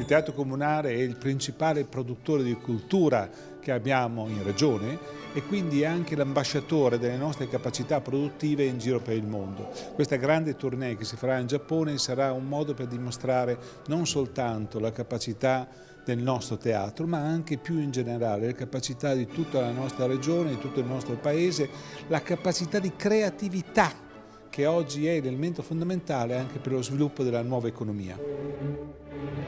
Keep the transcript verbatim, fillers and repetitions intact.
Teatro Comunale è il principale produttore di cultura che abbiamo in Regione e quindi è anche l'ambasciatore delle nostre capacità produttive in giro per il mondo. Questa grande tournée che si farà in Giappone sarà un modo per dimostrare non soltanto la capacità del nostro teatro, ma anche più in generale le capacità di tutta la nostra regione, di tutto il nostro paese, la capacità di creatività che oggi è l'elemento fondamentale anche per lo sviluppo della nuova economia.